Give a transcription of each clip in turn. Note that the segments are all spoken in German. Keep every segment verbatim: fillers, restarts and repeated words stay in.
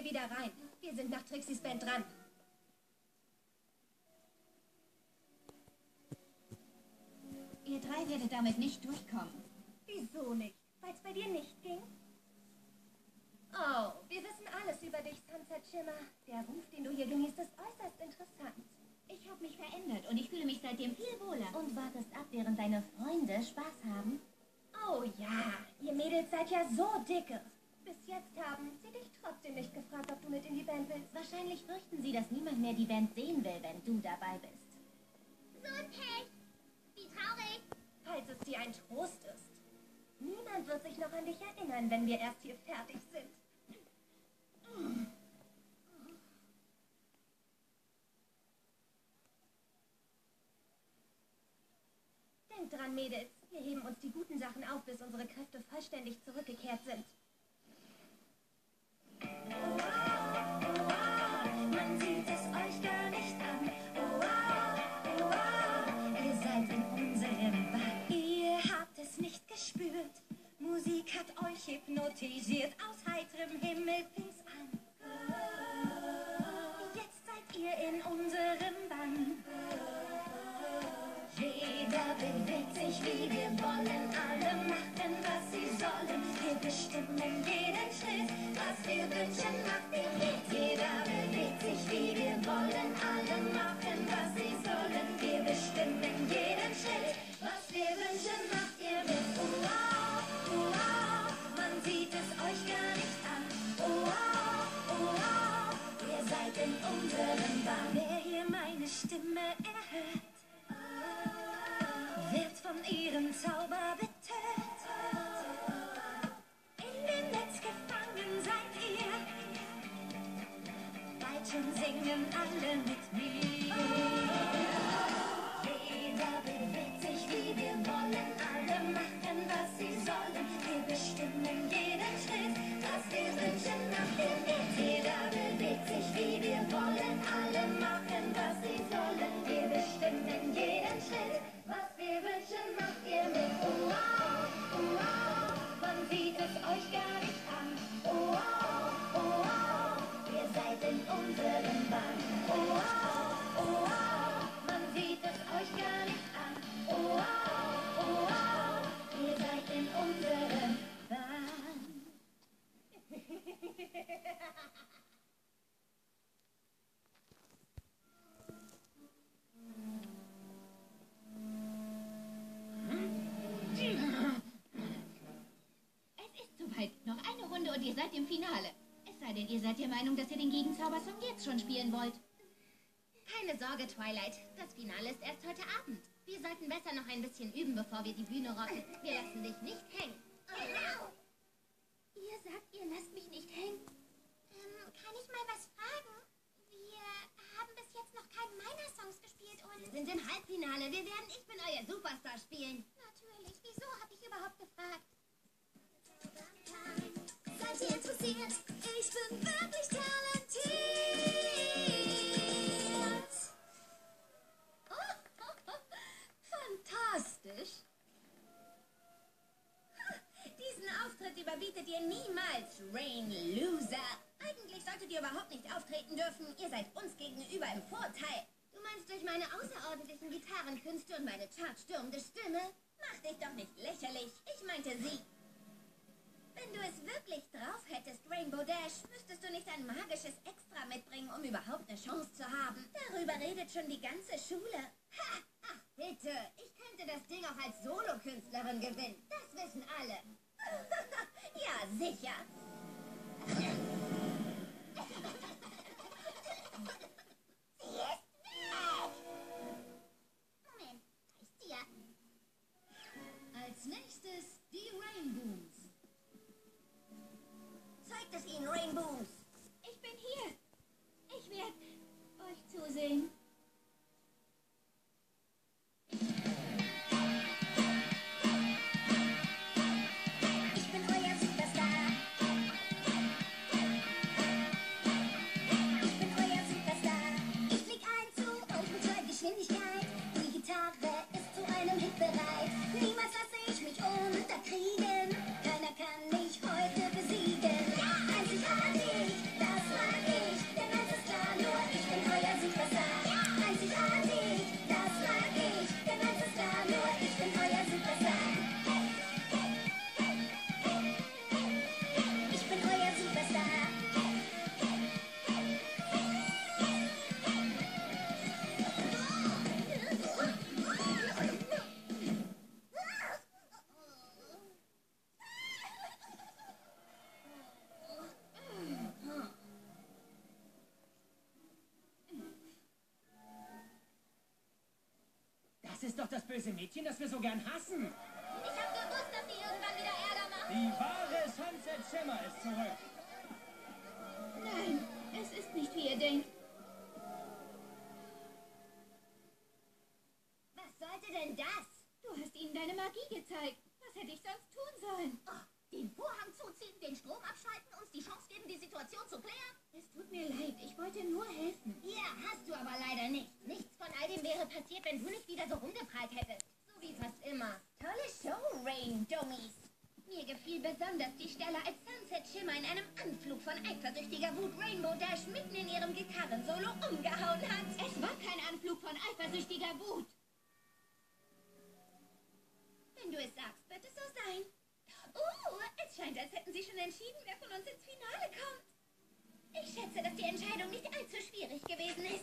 wieder rein. Wir sind nach Trixies Band dran. Ihr drei werdet damit nicht durchkommen. Wieso nicht? Weil es bei dir nicht ging? Oh, wir wissen alles über dich, Sunset Shimmer. Der Ruf, den du hier genießt, ist äußerst interessant. Ich habe mich verändert und ich fühle mich seitdem viel wohler. Und wartest ab, während deine Freunde Spaß haben? Oh ja, ihr Mädels seid ja so dicke. Bis jetzt haben sie dich trotzdem nicht gefragt, ob du mit in die Band willst. Wahrscheinlich fürchten sie, dass niemand mehr die Band sehen will, wenn du dabei bist. So ein Pech. Wie traurig. Falls es dir ein Trost ist. Niemand wird sich noch an dich erinnern, wenn wir erst hier fertig sind. Denkt dran, Mädels. Wir heben uns die guten Sachen auf, bis unsere Kräfte vollständig zurückgekehrt sind. Oh, oh, oh, man sieht es euch gar nicht an. Oh, oh, oh, ihr seid in unserem Bann. Ihr habt es nicht gespürt. Musik hat euch hypnotisiert. Aus heiterem Himmel fing's an. Jetzt seid ihr in unserem Bann. Jeder bewegt sich, wie wir wollen. Alle machen, was sie sollen. Wir bestimmen jeden Schritt. Was wir wünschen, macht ihr mit. Jeder bewegt sich, wie wir wollen. Alle machen, was sie sollen. Wir bestimmen jeden Schritt. Was wir wünschen, macht ihr mit. Oh, wow, oh, wow, man sieht es euch gar nicht an. Oh, wow, oh, wow, ihr seid in unserem Bann. Wer hier meine Stimme erhört, wird von ihrem Zauber betört. In dem Netz gefangen seid ihr. Bald schon singen alle mit mir. Jeder bewegt sich, wie wir wollen. Alle machen, was sie sollen. Wir bestimmen jeden Schritt. Was wir wünschen, macht ihr mit. Jeder bewegt sich, wie wir wollen. Alle machen, was sie sollen. Wir bestimmen jeden Schritt. Was wir wünschen, macht ihr mit. Oh, wow, oh, wow, man sieht es euch gar nicht an. Oh, wow, oh, wow, ihr seid in unserem Bann. Oh, wow, oh, wow, man sieht es euch gar nicht an. Oh, wow, oh, wow, ihr seid in unserem Bann. Noch eine Runde und ihr seid im Finale. Es sei denn, ihr seid der Meinung, dass ihr den Gegenzaubersong jetzt schon spielen wollt. Keine Sorge, Twilight. Das Finale ist erst heute Abend. Wir sollten besser noch ein bisschen üben, bevor wir die Bühne rocken. Wir lassen dich nicht hängen. Genau. Ihr sagt, ihr lasst mich nicht hängen. Ähm, kann ich mal was fragen? Wir haben bis jetzt noch keinen meiner Songs gespielt und... Wir sind im Halbfinale. Wir werden Ich bin euer Superstar spielen. Natürlich. Wieso habe ich überhaupt gefragt? Seid ihr interessiert? Ich bin wirklich talentiert. Oh, fantastisch. Diesen Auftritt überbietet ihr niemals, Rain Loser. Eigentlich solltet ihr überhaupt nicht auftreten dürfen. Ihr seid uns gegenüber im Vorteil. Du meinst durch meine außerordentlichen Gitarrenkünste und meine chartstürmende Stimme? Mach dich doch nicht lächerlich. Ich meinte sie. Wenn du es wirklich drauf hättest, Rainbow Dash, müsstest du nicht ein magisches Extra mitbringen, um überhaupt eine Chance zu haben. Darüber redet schon die ganze Schule. Ha! Ach bitte, ich könnte das Ding auch als Solokünstlerin gewinnen. Das wissen alle. Ja, sicher. Sie ist weg! Moment, da ist sie ja. Als nächstes die Rainbows. Zeigt es ihnen, Rainbows. Ich bin hier. Ich werde euch zusehen. Ich bin euer Superstar. Ich bin euer Superstar. ist doch das böse Mädchen, das wir so gern hassen. Ich hab gewusst, dass die irgendwann wieder Ärger macht. Die wahre Sunset Shimmer ist zurück. Nein, es ist nicht, wie ihr denkt. Was sollte denn das? Du hast ihnen deine Magie gezeigt. Was hätte ich sonst tun sollen? Oh, den Vorhang zuziehen, den Strom abschalten, uns die Chance geben, die Situation zu klären? Es tut mir leid, ich wollte nur helfen. Ja, hast du aber leider nicht. Nichts von all dem wäre passiert, wenn du nicht wieder so rumgeprallt hättest. So wie fast immer. Tolle Show, Rain Dummies. Mir gefiel besonders die Stelle, als Sunset Shimmer in einem Anflug von eifersüchtiger Wut Rainbow Dash mitten in ihrem Gitarrensolo umgehauen hat. Es war kein Anflug von eifersüchtiger Wut. Wenn du es sagst, wird es so sein. Oh, es scheint, als hätten sie schon entschieden, wer von uns ins Finale kommt. Ich schätze, dass die Entscheidung nicht allzu schwierig gewesen ist.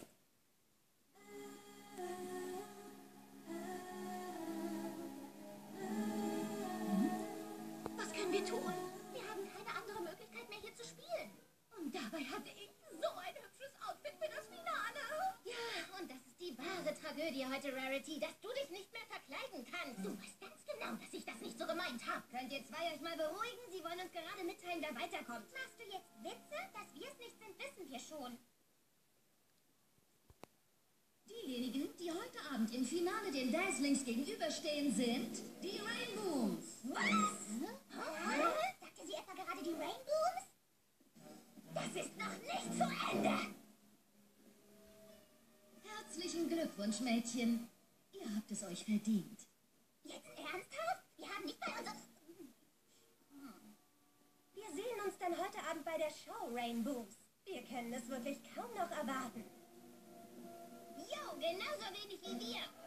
Was können wir tun? Wir haben keine andere Möglichkeit mehr, hier zu spielen. Und dabei hatte ich so ein hübsches Outfit für das Finale. Ja, und das ist die wahre Tragödie heute, Rarity, dass du dich nicht mehr verkleiden kannst. Du weißt ganz genau, dass ich das nicht so gemeint habe. Könnt ihr zwei euch mal beruhigen? Sie wollen uns gerade mitteilen, wer weiterkommt. Machst du jetzt Witze? Dass wir es nicht sind, wissen wir schon. Diejenigen, die heute Abend im Finale den Dazzlings gegenüberstehen, sind die Rainbooms. Was? Huh? Sagte sie etwa gerade die Rainbooms? Das ist noch nicht zu Ende. Herzlichen Glückwunsch, Mädchen. Ihr habt es euch verdient. Jetzt ernsthaft? Wir haben nicht bei uns... Wir sehen uns dann heute Abend bei der Show, Rainbooms. Wir können es wirklich kaum noch erwarten. Jo, genauso wenig wie wir.